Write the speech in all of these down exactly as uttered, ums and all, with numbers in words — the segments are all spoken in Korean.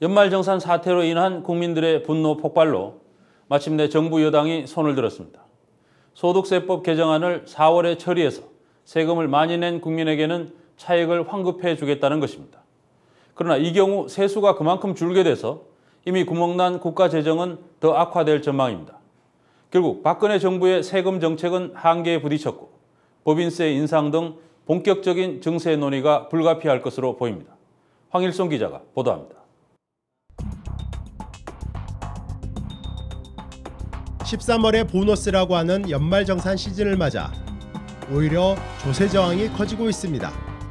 연말정산 사태로 인한 국민들의 분노 폭발로 마침내 정부 여당이 손을 들었습니다. 소득세법 개정안을 사월에 처리해서 세금을 많이 낸 국민에게는 차익을 환급해 주겠다는 것입니다. 그러나 이 경우 세수가 그만큼 줄게 돼서 이미 구멍난 국가 재정은 더 악화될 전망입니다. 결국 박근혜 정부의 세금 정책은 한계에 부딪혔고 법인세 인상 등 본격적인 증세 논의가 불가피할 것으로 보입니다. 황일송 기자가 보도합니다. 십삼월에 보너스라고 하는 연말정산 시즌을 맞아 오히려 조세 저항이 커지고 있습니다.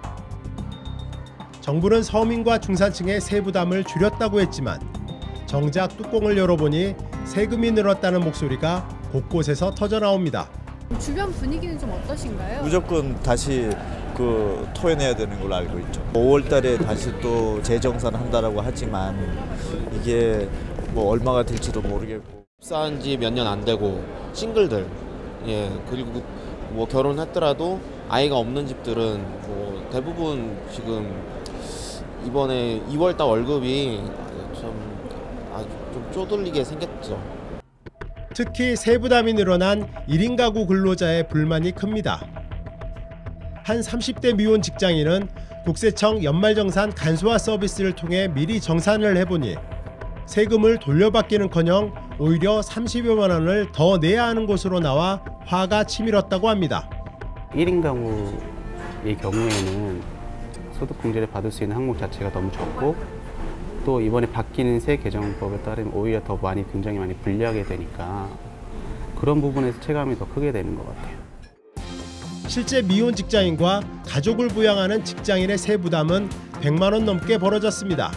정부는 서민과 중산층의 세부담을 줄였다고 했지만 정작 뚜껑을 열어보니 세금이 늘었다는 목소리가 곳곳에서 터져나옵니다. 주변 분위기는 좀 어떠신가요? 무조건 다시 그 토해내야 되는 걸로 알고 있죠. 오월 달에 다시 또 재정산 한다라고 하지만 이게 뭐 얼마가 될지도 모르겠고. 입사한 지 몇 년 안 되고 싱글들, 예, 그리고 뭐 결혼했더라도 아이가 없는 집들은 뭐 대부분 지금 이번에 이월 달 월급이 좀 아주 좀 쪼들리게 생겼죠. 특히 세부담이 늘어난 일 인 가구 근로자의 불만이 큽니다. 한 삼십 대 미혼 직장인은 국세청 연말정산 간소화 서비스를 통해 미리 정산을 해보니 세금을 돌려받기는커녕 오히려 삼십여만 원을 더 내야 하는 곳으로 나와 화가 치밀었다고 합니다. 일 인 가구의 경우에는 소득공제를 받을 수 있는 항목 자체가 너무 적고 또 이번에 바뀌는 세 개정법에 따르면 오히려 더 많이 굉장히 많이 불리하게 되니까 그런 부분에서 체감이 더 크게 되는 것 같아요. 실제 미혼 직장인과 가족을 부양하는 직장인의 세부담은 백만 원 넘게 벌어졌습니다.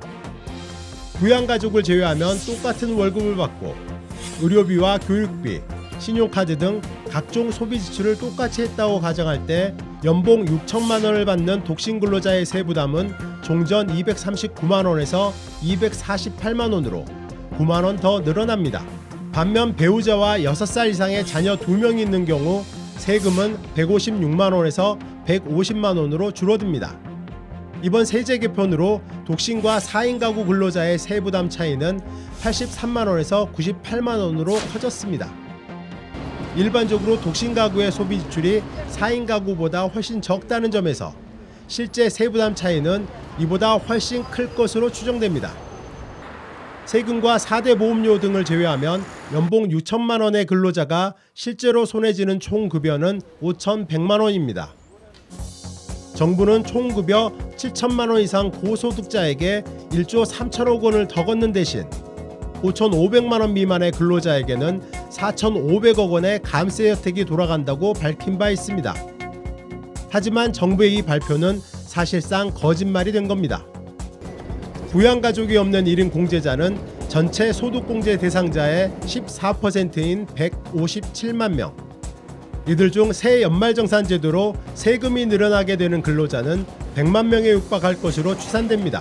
부양가족을 제외하면 똑같은 월급을 받고 의료비와 교육비, 신용카드 등 각종 소비 지출을 똑같이 했다고 가정할 때 연봉 육천만 원을 받는 독신 근로자의 세부담은 종전 이백삼십구만 원에서 이백사십팔만 원으로 구만 원 더 늘어납니다. 반면 배우자와 여섯 살 이상의 자녀 두 명이 있는 경우 세금은 백오십육만 원에서 백오십만 원으로 줄어듭니다. 이번 세제 개편으로 독신과 사 인 가구 근로자의 세부담 차이는 팔십삼만 원에서 구십팔만 원으로 커졌습니다. 일반적으로 독신 가구의 소비 지출이 사 인 가구보다 훨씬 적다는 점에서 실제 세부담 차이는 이보다 훨씬 클 것으로 추정됩니다. 세금과 사 대 보험료 등을 제외하면 연봉 육천만 원의 근로자가 실제로 손해지는 총급여는 오천백만 원입니다. 정부는 총급여 칠천만 원 이상 고소득자에게 일조 삼천억 원을 더 걷는 대신 오천오백만 원 미만의 근로자에게는 사천오백억 원의 감세 혜택이 돌아간다고 밝힌 바 있습니다. 하지만 정부의 이 발표는 사실상 거짓말이 된 겁니다. 부양가족이 없는 일 인 공제자는 전체 소득공제 대상자의 십사 퍼센트인 백오십칠만 명. 이들 중 새 연말정산 제도로 세금이 늘어나게 되는 근로자는 백만 명에 육박할 것으로 추산됩니다.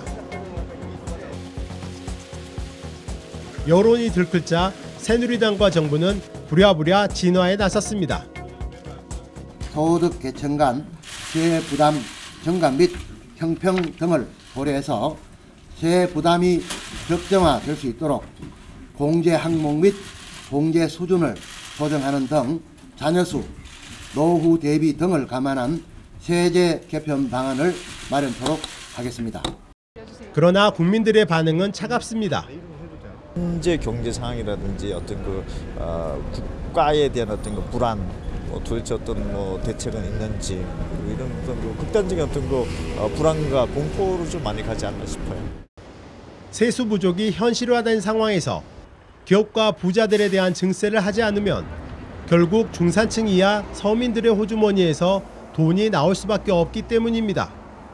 여론이 들끓자 새누리당과 정부는 부랴부랴 진화에 나섰습니다. 소득 계층 간 세 부담 정감 및 형평 등을 고려해서 세 부담이 적정화될 수 있도록 공제 항목 및 공제 수준을 조정하는 등 자녀수, 노후 대비 등을 감안한 세제 개편 방안을 마련토록 하겠습니다. 그러나 국민들의 반응은 차갑습니다. 현재 경제 상황이라든지 어떤 그 어, 국가에 대한 어떤 그 불안, 뭐 도대체 어떤 뭐 대책은 있는지 이런 어떤 그 극단적인 어떤 그 어, 불안과 공포로 좀 많이 가지 않나 싶어요. 세수 부족이 현실화된 상황에서 기업과 부자들에 대한 증세를 하지 않으면 결국 중산층 이하 서민들의 호주머니에서 돈이 나올 수밖에 없기 때문입니다.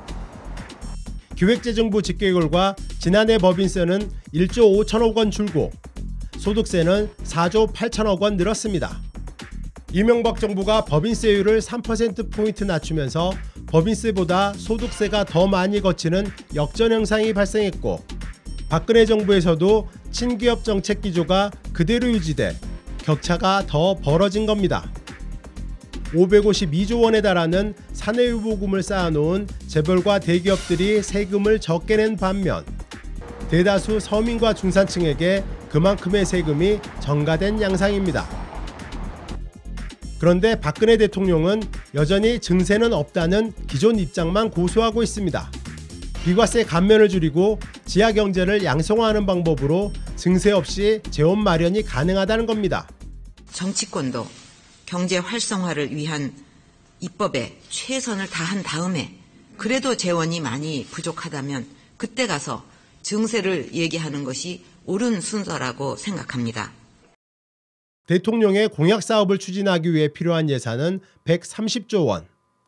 기획재정부 집계 결과 지난해 법인세는 일조 오천억 원 줄고 소득세는 사조 팔천억 원 늘었습니다. 이명박 정부가 법인세율을 삼 퍼센트 포인트 낮추면서 법인세보다 소득세가 더 많이 거치는 역전 현상이 발생했고 박근혜 정부에서도 친기업 정책 기조가 그대로 유지돼 격차가 더 벌어진 겁니다. 오백오십이조 원에 달하는 사내유보금을 쌓아놓은 재벌과 대기업들이 세금을 적게 낸 반면 대다수 서민과 중산층에게 그만큼의 세금이 전가된 양상입니다. 그런데 박근혜 대통령은 여전히 증세는 없다는 기존 입장만 고수하고 있습니다. 비과세 감면을 줄이고 지하 경제를 양성화하는 방법으로 증세 없이 재원 마련이 가능하다는 겁니다. 정치권도 경제 활성화를 위한 입법에 최선을 다한 다음에 그래도 재원이 많이 부족하다면 그때 가서 증세를 얘기하는 것이 옳은 순서라고 생각합니다. 대통령의 공약 사업을 추진하기 위해 필요한 예산은 백삼십조 원.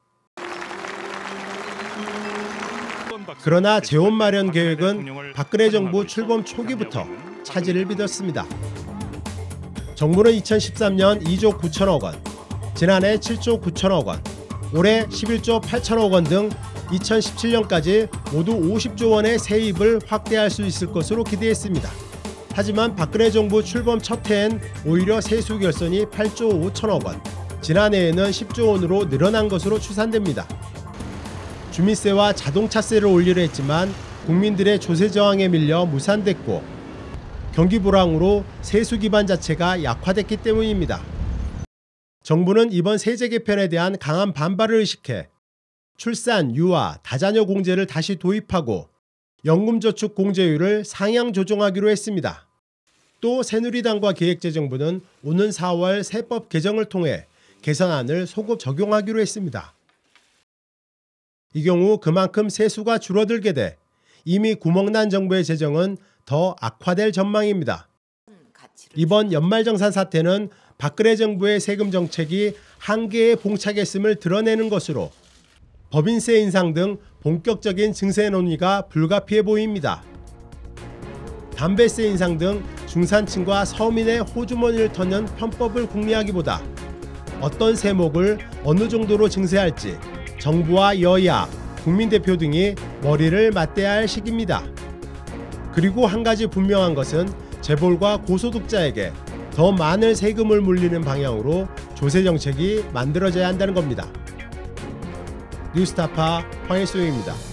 그러나 재원 마련 계획은 박근혜 정부 출범 초기부터 차질을 빚었습니다. 정부는 이천십삼 년 이조 구천억 원, 지난해 칠조 구천억 원, 올해 십일조 팔천억 원 등 이천십칠 년까지 모두 오십조 원의 세입을 확대할 수 있을 것으로 기대했습니다. 하지만 박근혜 정부 출범 첫 해엔 오히려 세수 결손이 팔조 오천억 원, 지난해에는 십조 원으로 늘어난 것으로 추산됩니다. 주민세와 자동차세를 올리려 했지만 국민들의 조세 저항에 밀려 무산됐고 경기 불황으로 세수 기반 자체가 약화됐기 때문입니다. 정부는 이번 세제 개편에 대한 강한 반발을 의식해 출산, 유아, 다자녀 공제를 다시 도입하고 연금저축 공제율을 상향 조정하기로 했습니다. 또 새누리당과 기획재정부는 오는 사월 세법 개정을 통해 개선안을 소급 적용하기로 했습니다. 이 경우 그만큼 세수가 줄어들게 돼 이미 구멍난 정부의 재정은 더 악화될 전망입니다. 이번 연말정산 사태는 박근혜 정부의 세금 정책이 한계에 봉착했음을 드러내는 것으로 법인세 인상 등 본격적인 증세 논의가 불가피해 보입니다. 담배세 인상 등 중산층과 서민의 호주머니를 터는 편법을 궁리하기보다 어떤 세목을 어느 정도로 증세할지 정부와 여야, 국민대표 등이 머리를 맞대야 할 시기입니다. 그리고 한 가지 분명한 것은 재벌과 고소득자에게 더 많은 세금을 물리는 방향으로 조세 정책이 만들어져야 한다는 겁니다. 뉴스타파 황일수입니다.